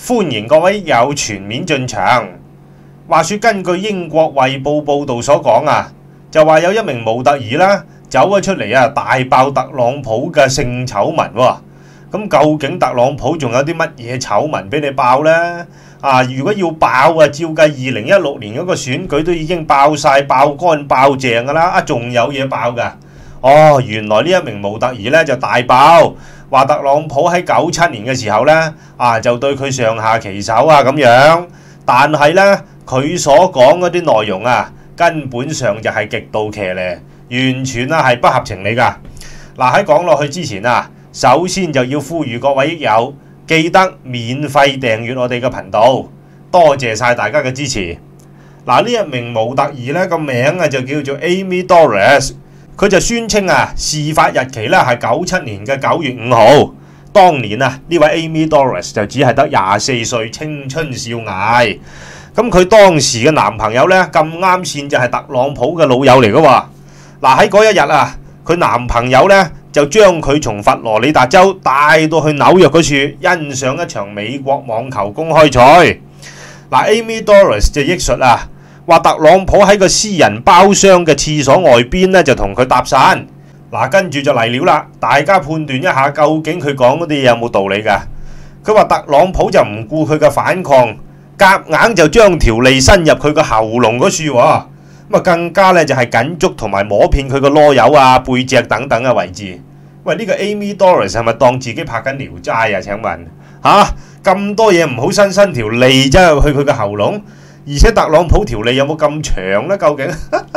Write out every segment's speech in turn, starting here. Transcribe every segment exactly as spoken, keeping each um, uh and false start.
歡迎各位友全面進場。話說根據英國衛報報導所講啊，就話有一名模特兒啦走咗出嚟啊，大爆特朗普嘅性醜聞喎。咁究竟特朗普仲有啲乜嘢醜聞俾你爆呢？啊，如果要爆啊，照計二零一六年嗰個選舉都已經爆晒、爆乾、爆淨噶啦，啊仲有嘢爆噶？哦，原來呢一名模特兒咧就大爆，話特朗普喺九七年嘅時候咧啊就對佢上下其手啊咁樣，但係咧佢所講嗰啲內容啊根本上就係極度騎呢，完全啊係不合情理噶。嗱，喺講落去之前啊，首先就要呼籲各位益友記得免費訂閱我哋嘅頻道，多謝晒大家嘅支持。嗱，呢一名模特兒咧個名啊就叫做 Amy Doris， 佢就宣稱啊事發日期咧係九七年嘅九月五號。當年啊呢位 Amy Doris 就只係得廿四歲，青春少艾。咁佢當時嘅男朋友咧咁啱線就係特朗普嘅老友嚟噶喎。嗱，喺嗰一日啊，佢男朋友咧就將佢從佛羅里達州帶到去紐約嗰處欣賞一場美國網球公開賽。嗱 ，Amy Doris 就憶述啊，話特朗普喺個私人包廂嘅廁所外邊咧就同佢搭訕。嗱，跟住就嚟料啦，大家判斷一下究竟佢講嗰啲嘢有冇道理㗎？佢話特朗普就唔顧佢嘅反抗，夾硬就將條脷伸入佢個喉嚨嗰處喎。咁啊，更加咧就係緊捉同埋摸遍佢個囉柚啊、背脊等等嘅位置。喂，呢個 Amy Doris 係咪當自己拍緊聊齋啊？請問嚇咁多嘢唔好伸伸條脷真係去佢個喉嚨，而且特朗普條脷有冇咁長呢？究竟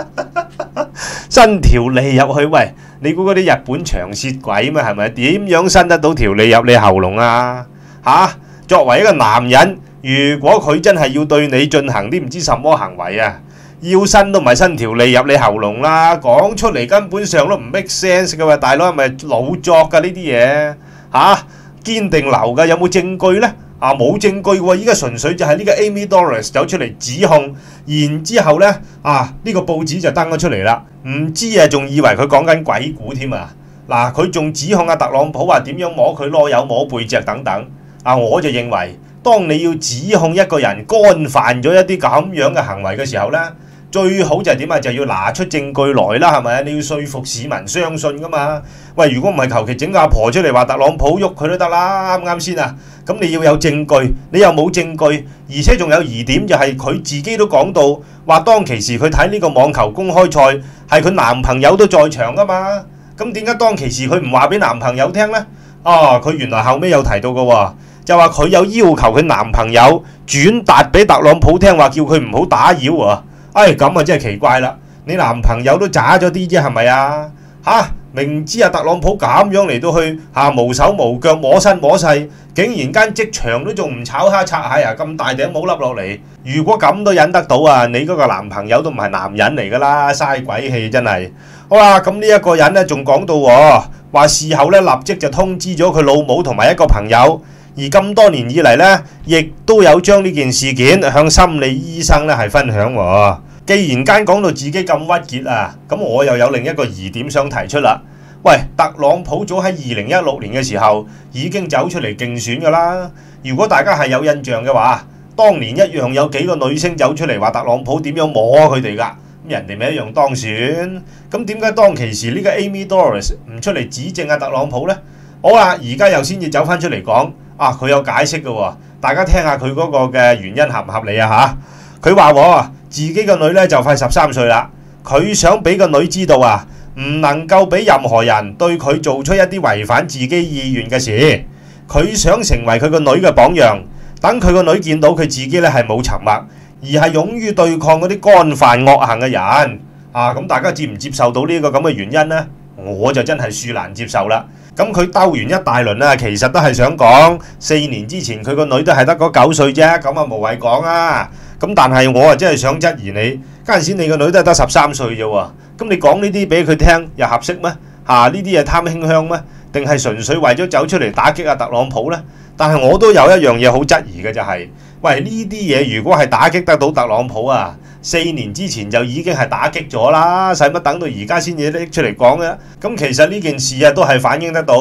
伸條脷入去？喂，你估嗰啲日本長舌鬼咩？係咪？點樣伸得到條脷入你喉嚨啊？嚇！作為一個男人，如果佢真係要對你進行啲唔知什麼行為啊，要伸都唔係伸條脷入你喉嚨啦，講出嚟根本上都唔 make sense 嘅喎，大佬係咪老作㗎呢啲嘢嚇？堅定流㗎，有冇證據呢？啊，冇證據喎，依家純粹就係呢個 Amy Doris 走出嚟指控，然之後呢，啊呢個報紙就登咗出嚟啦，唔知啊仲以為佢講緊鬼故添啊！嗱，佢仲指控阿特朗普話點樣摸佢囉柚、摸背脊等等，啊我就認為，當你要指控一個人干犯咗一啲咁樣嘅行為嘅時候呢，最好就係點啊？就要拿出證據來啦，係咪？你要說服市民相信噶嘛？喂，如果唔係求其整個阿婆出嚟話特朗普喐佢都得啦，啱唔啱先啊？咁你要有證據，你又冇證據，而且仲有疑點，就係佢自己都講到話當其時佢睇呢個網球公開賽係佢男朋友都在場噶嘛？咁點解當其時佢唔話俾男朋友聽呢？啊，佢原來後尾有提到嘅喎，就話佢有要求佢男朋友轉達俾特朗普聽，話叫佢唔好打擾喎。唉，咁啊真係奇怪啦！你男朋友都渣咗啲啫，係咪啊？嚇，明知啊特朗普咁樣嚟到去嚇無手無腳摸身摸勢，竟然間職場都仲唔炒蝦擦蟹啊！咁大頂帽笠落嚟，如果咁都忍得到啊，你嗰個男朋友都唔係男人嚟㗎啦，嘥鬼氣真係！好啦，咁呢一個人咧仲講到喎，話事後咧立即就通知咗佢老母同埋一個朋友，而咁多年以嚟咧，亦都有將呢件事件向心理醫生咧係分享喎。既然間講到自己咁鬱結啊，咁我又有另一個疑點想提出啦。喂，特朗普早喺二零一六年嘅時候已經走出嚟競選㗎啦。如果大家係有印象嘅話，當年一樣有幾個女星走出嚟話特朗普點樣摸佢哋㗎，咁人哋咪一樣當選。咁點解當其時呢個 Amy Doris 唔出嚟指證阿特朗普呢？好啦，而家又先至走翻出嚟講，啊佢有解釋嘅喎，大家聽下佢嗰個嘅原因合唔合理啊嚇？佢話喎，自己個女咧就快十三歲啦，佢想俾個女知道啊，唔能夠俾任何人對佢做出一啲違反自己意願嘅事。佢想成為佢個女嘅榜樣，等佢個女見到佢自己咧係冇沉默，而係勇於對抗嗰啲干犯惡行嘅人。啊，咁大家接唔接受到呢個咁嘅原因呢？我就真係恕難接受啦。咁佢兜完一大輪啊，其實都係想講四年之前佢個女都係得嗰九歲啫，咁啊無謂講啊。咁但係我啊真係想質疑你，嗰陣時你個女都係得十三歲啫喎，咁你講呢啲俾佢聽又合適咩？嚇呢啲係貪馨香咩？定係純粹為咗走出嚟打擊阿特朗普呢？但係我都有一樣嘢好質疑嘅就係，喂呢啲嘢如果係打擊得到特朗普啊，四年之前就已經係打擊咗啦，使乜等到而家先至拎出嚟講嘅？咁其實呢件事啊都係反映得到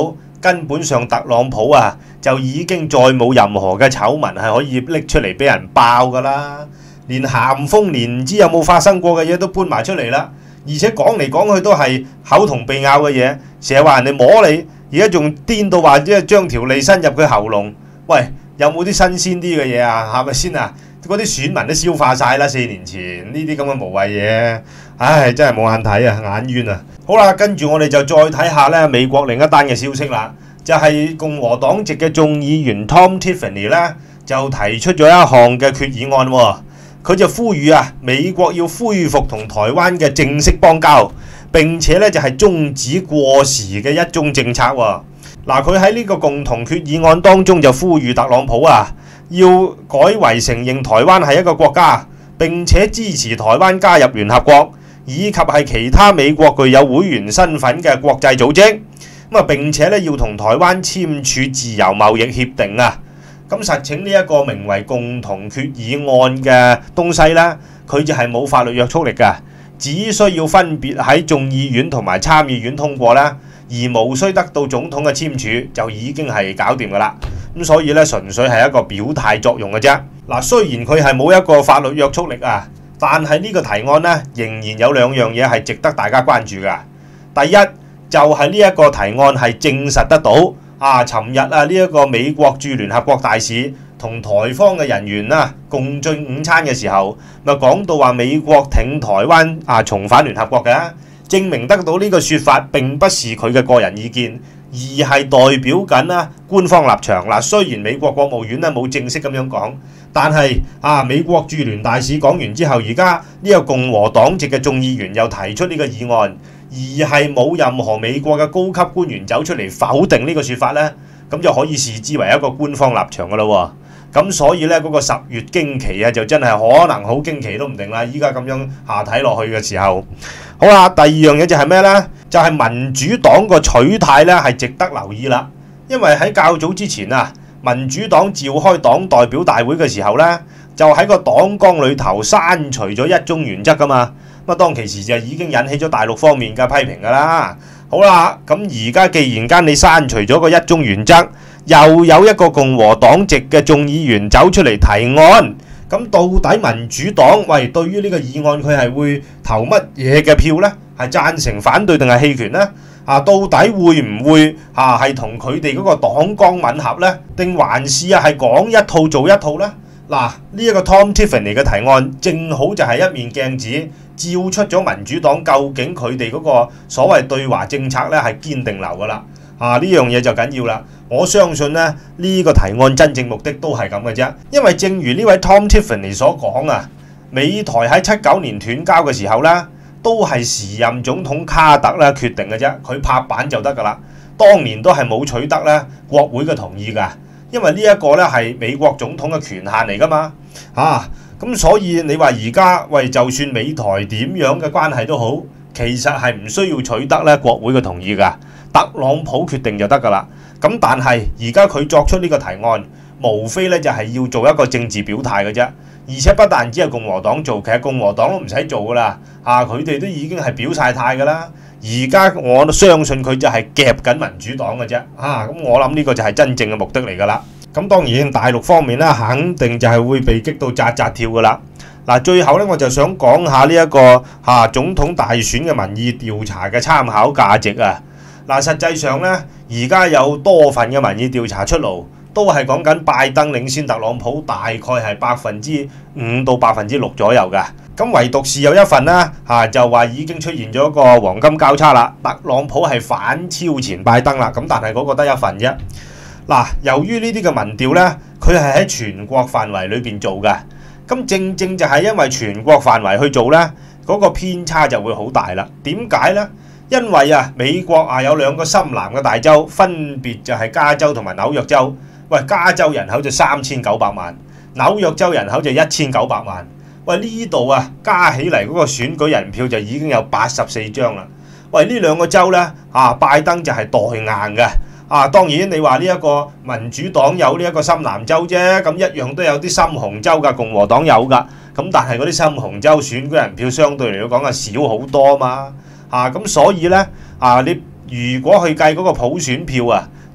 根本上特朗普啊就已經再冇任何嘅醜聞係可以拎出嚟俾人爆㗎啦，連鹹豐年唔知有冇發生過嘅嘢都搬埋出嚟啦，而且講嚟講去都係口同鼻拗嘅嘢，成日話人哋摸你，而家仲顛到話即係將條脷伸入佢喉嚨，喂，有冇啲新鮮啲嘅嘢啊？係咪先啊？嗰啲選民都消化晒啦，四年前呢啲咁嘅無謂嘢，唉，真係冇眼睇啊，眼冤啊！好啦，跟住我哋就再睇下咧美國另一單嘅消息啦，就係、是、共和黨籍嘅眾議員 Tom Tiffany 咧就提出咗一項嘅決議案喎、哦，佢就呼籲啊美國要恢復同台灣嘅正式邦交，並且咧就係、是、終止過時嘅一中政策喎、哦。嗱，佢喺呢個共同決議案當中就呼籲特朗普啊，要改為承認台灣係一個國家，並且支持台灣加入聯合國，以及係其他美國具有會員身份嘅國際組織。咁啊，並且咧要同台灣簽署自由貿易協定啊。咁實情呢一個名為共同決議案嘅東西咧，佢就係冇法律約束力嘅，只需要分別喺眾議院同埋參議院通過啦。而無需得到總統嘅簽署就已經係搞掂㗎啦，咁所以咧純粹係一個表態作用嘅啫。嗱，雖然佢係冇一個法律約束力啊，但係呢個提案咧仍然有兩樣嘢係值得大家關注㗎。第一就係呢一個提案係證實得到啊，尋日啊呢一個美國駐聯合國大使同台方嘅人員啊共進午餐嘅時候，咪講到話美國挺台灣啊重返聯合國嘅。證明得到呢個說法並不是佢嘅個人意見，而係代表緊啦官方立場。嗱，雖然美國國務院咧冇正式咁樣講，但係啊美國駐聯大使講完之後，而家呢個共和黨籍嘅眾議員又提出呢個議案，而係冇任何美國嘅高級官員走出嚟否定呢個說法呢，咁就可以視之為一個官方立場㗎啦喎。咁所以咧，嗰、那個十月驚奇啊，就真係可能好驚奇都唔定啦！依家咁樣下睇落去嘅時候，好啦，第二樣嘢就係咩呢？就係、是、民主黨個取態咧，係值得留意啦。因為喺較早之前啊，民主黨召開黨代表大會嘅時候咧，就喺個黨綱裏頭刪除咗一中原則噶嘛。咁啊，當其時就已經引起咗大陸方面嘅批評噶啦。好啦，咁而家既然間你刪除咗個一中原則，又有一個共和黨籍嘅眾議員走出嚟提案，咁到底民主黨喂對於呢個議案佢係會投乜嘢嘅票呢？係贊成、反對定係棄權呢？啊，到底會唔會啊係同佢哋嗰個黨綱吻合呢？定還是啊係講一套做一套呢？嗱，呢一個 Tom Tiffany 嘅提案正好就係一面鏡子，照出咗民主黨究竟佢哋嗰個所謂對華政策咧係堅定流噶啦。啊，呢樣嘢就緊要啦。我相信咧呢、這個提案真正目的都係咁嘅啫，因為正如呢位 Tom Tiffany 所講啊，美台喺七九年斷交嘅時候咧，都係時任總統卡特咧決定嘅啫，佢拍板就得噶啦。當年都係冇取得咧國會嘅同意㗎，因為呢一個咧係美國總統嘅權限嚟㗎嘛。啊，咁所以你話而家喂，就算美台點樣嘅關係都好，其實係唔需要取得咧國會嘅同意㗎。特朗普決定就得㗎啦，咁但係而家佢作出呢個提案，無非咧就係要做一個政治表態嘅啫，而且不但只係共和黨做，其實共和黨都唔使做㗎啦，啊佢哋都已經係表晒態㗎啦，而家我都相信佢就係夾緊民主黨嘅啫，啊咁我諗呢個就係真正嘅目的嚟㗎啦，咁當然大陸方面咧肯定就係會被激到扎扎跳㗎啦。嗱，最後咧我就想講下呢、這、一個嚇、啊、總統大選嘅民意調查嘅參考價值啊。嗱，實際上咧，而家有多份嘅民意調查出爐，都係講緊拜登領先特朗普，大概係百分之五到百分之六左右㗎。咁唯獨是有一份啦，嚇、啊、就話已經出現咗個黃金交叉啦，特朗普係反超前拜登啦。咁但係嗰個得一份啫。嗱，由於呢啲嘅民調咧，佢係喺全國範圍裏邊做㗎。咁正正就係因為全國範圍去做咧，嗰、那個偏差就會好大啦。點解咧？因為啊，美國啊有兩個深藍嘅大州，分別就係加州同埋紐約州。喂，加州人口就三千九百萬，紐約州人口就一千九百萬。喂，呢度啊加起嚟嗰個選舉人票就已經有八十四張啦。喂，呢兩個州咧啊，拜登就係代硬嘅。啊，當然你話呢一個民主黨有呢一個深藍州啫，咁一樣都有啲深紅州㗎，共和黨有㗎。咁但係嗰啲深紅州選舉人票相對嚟講係少好多嘛。啊，咁所以咧，啊，你如果去計嗰個普選票啊，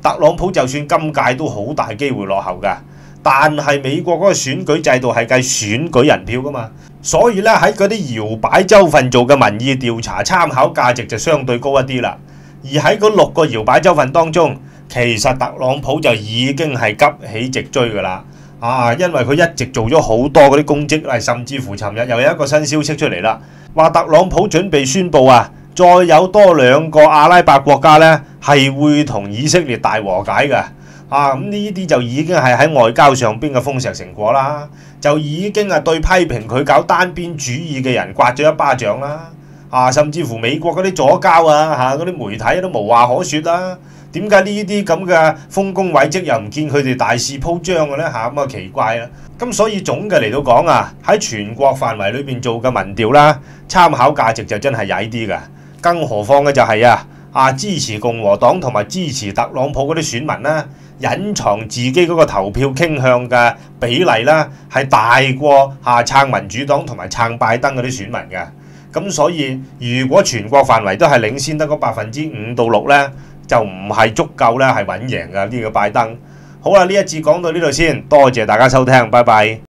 特朗普就算今屆都好大機會落後㗎。但係美國嗰個選舉制度係計選舉人票㗎嘛，所以咧喺嗰啲搖擺州份做嘅民意調查參考價值就相對高一啲啦。而喺嗰六個搖擺州份當中，其實特朗普就已經係急起直追㗎啦。啊，因為佢一直做咗好多嗰啲功績，甚至乎尋日又有一個新消息出嚟啦，話特朗普準備宣佈啊，再有多兩個阿拉伯國家咧係會同以色列大和解嘅。啊，咁呢啲就已經係喺外交上邊嘅豐碩成果啦，就已經係對批評佢搞單邊主義嘅人刮咗一巴掌啦。啊，甚至乎美國嗰啲左膠啊，嚇嗰啲媒體都無話可説啦。點解呢啲咁嘅豐功偉績又唔見佢哋大肆鋪張嘅呢？嚇咁啊奇怪啦！咁所以總嘅嚟到講啊，喺全國範圍裏邊做嘅民調啦，參考價值就真係曳啲㗎。更何況嘅就係啊，啊支持共和黨同埋支持特朗普嗰啲選民啦，隱藏自己嗰個投票傾向嘅比例啦，係大過嚇撐民主黨同埋撐拜登嗰啲選民嘅。咁所以如果全國範圍都係領先得嗰百分之五到六呢，就唔係足夠咧，係穩贏嘅呢個拜登。好啦，呢一節講到呢度先，多謝大家收聽，拜拜。